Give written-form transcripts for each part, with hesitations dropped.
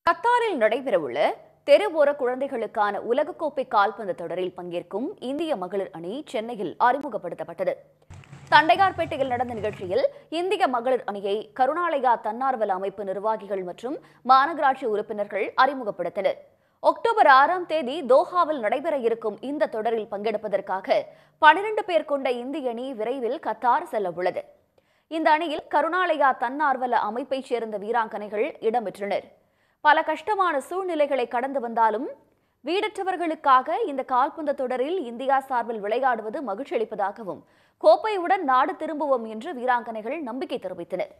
கத்தாரில் நடைபெறவுள்ள தெருவோர குழந்தைகளுக்கான உலகக்கோப்பை கால்பந்து தொடரில் பங்கேற்கும் இந்திய மகளிர் அணி சென்னையில் அறிமுகப்படுத்தப்பட்டது. தண்டையார்பேட்டையில் நடந்த நிகழ்ச்சியில் இந்திய மகளிர் அணியை கருணாலயா தன்னார்வல அமைப்பு நிர்வாகிகள் மற்றும் மாநகராட்சி உறுப்பினர்கள் அறிமுகப்படுத்தினர். அக்டோபர் 6ஆம் தேதி தோஹாவில் நடைபெற இருக்கும் இந்த தொடரில் பங்கெடுப்பதற்காக 12 பேர் கொண்ட இந்திய அணி விரைவில் கத்தார் செல்ல உள்ளது. இந்த அணியில் கருணாலயா தன்னார்வல அமைப்பைச் சேர்ந்த வீராங்கனைகள் இடம்பெற்றனர். பல கஷ்டமான சூழ்நிலைகளை கடந்து வந்தாலும் வீடற்றவர்களுக்காக இந்த கால்பந்து தொடரில் இந்தியா சார்பில் விளையாடுவது மகிழ்ச்சி அளிப்பதாகவும் கோப்பையுடன் நாடு திரும்புவோம் என்று வீராங்கனைகள் நம்பிக்கை தெரிவித்தனர்.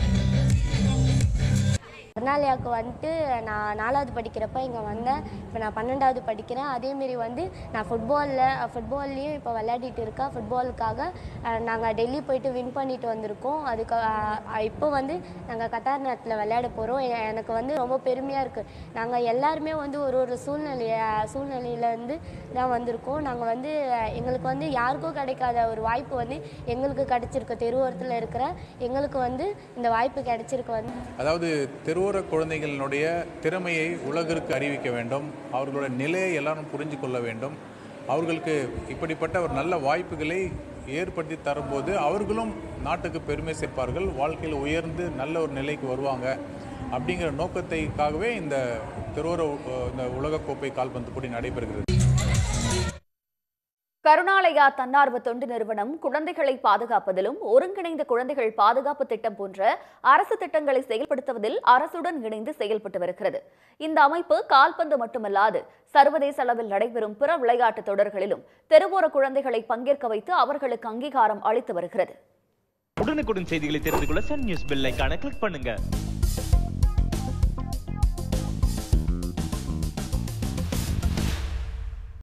கருணாலயாவுக்கு வந்துட்டு நான் 4வது படிக்கிறப்ப இங்கே வந்தேன். இப்போ நான் 12வது படிக்கிறேன். அதேமாரி நான் ஃபுட்பால்லையும் இப்போ விளையாடிட்டு இருக்கேன். ஃபுட்பாலுக்காக நாங்கள் டெல்லி போயிட்டு வின் பண்ணிட்டு வந்திருக்கோம். அதுக்கு இப்போ நாங்கள் கத்தார் நாட்டில் விளையாட போகிறோம். எனக்கு ரொம்ப பெருமையாக இருக்குது. நாங்கள் எல்லாருமே ஒரு சூழ்நிலையிலேருந்து தான் வந்திருக்கோம். நாங்கள் எங்களுக்கு யாருக்கும் கிடைக்காத ஒரு வாய்ப்பு எங்களுக்கு கிடைச்சிருக்கு. தெருவோரத்தில் இருக்கிற எங்களுக்கு இந்த வாய்ப்பு கிடைச்சிருக்கு. அதாவது தெருவோர குழந்தைகளினுடைய திறமையை உலகிற்கு அறிவிக்க வேண்டும். அவர்களுடைய நிலையை எல்லாரும் புரிஞ்சு கொள்ள வேண்டும். அவர்களுக்கு இப்படிப்பட்ட ஒரு நல்ல வாய்ப்புகளை ஏற்படுத்தி தரும்போது அவர்களும் நாட்டுக்கு பெருமை சேர்ப்பார்கள், வாழ்க்கையில் உயர்ந்து நல்ல ஒரு நிலைக்கு வருவாங்க. அப்படிங்கிற நோக்கத்தைக்காகவே இந்த தெருவோர இந்த உலகக்கோப்பை கால்பந்து போட்டி நடைபெறுகிறது. கருணாலயா தன்னார்வ தொண்டு நிறுவனம் குழந்தைகளை பாதுகாப்பதிலும் ஒருங்கிணைந்த குழந்தைகள் பாதுகாப்பு திட்டம் போன்ற அரசு திட்டங்களை செயல்படுத்துவதில் அரசுடன் இணைந்து செயல்பட்டு வருகிறது. இந்த அமைப்பு கால்பந்து மட்டுமல்லாது சர்வதேச அளவில் நடைபெறும் பிற விளையாட்டு தொடர்களிலும் தெருவோர குழந்தைகளை பங்கேற்க வைத்து அவர்களுக்கு அங்கீகாரம் அளித்து வருகிறது. உடனுக்குடன் செய்திகளை தெரிந்து கொள்ள சன் நியூஸ் பெல் ஐகானை கிளிக் பண்ணுங்க.